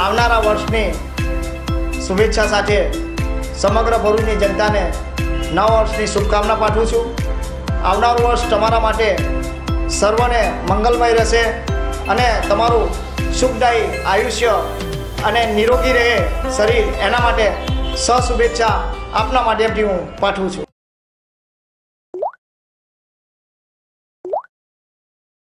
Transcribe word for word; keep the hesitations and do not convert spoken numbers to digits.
આવનારા વર્ષની શુભેચ્છા સાથે સમગ્ર ભરૂચની જનતાને નવા વર્ષની શુભકામના પાઠવું છું। આવનારું વર્ષ તમારા માટે સર્વને મંગલમય રહેશે અને તમારું સુખદાયી આયુષ્ય અને નિરોગી રહે શરીર, એના માટે સશુભેચ્છા આપના માધ્યમથી હું પાઠવું છું।